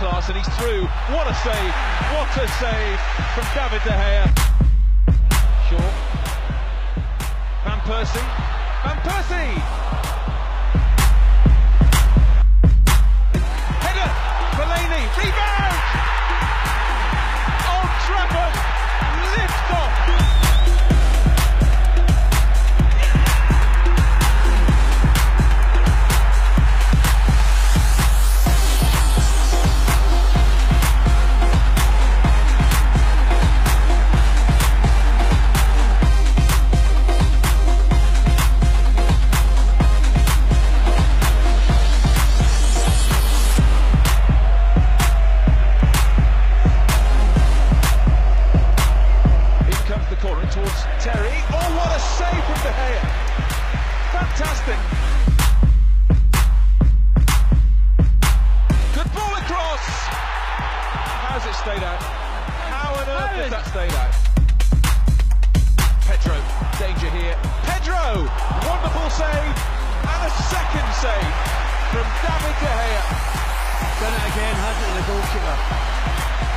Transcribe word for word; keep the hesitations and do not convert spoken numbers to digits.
class, and he's through. What a save! What a save from David De Gea. Shaw. Van Persie. Van Persie! Header! Fellaini! Rebound! Old Trafford! Lift off! Towards Terry. Oh, what a save from De Gea! Fantastic. Good ball across. How's it stayed out? How on earth has that stayed out? Pedro, danger here. Pedro, wonderful save, and a second save from David De Gea. Done it again, hasn't he, the goalkeeper?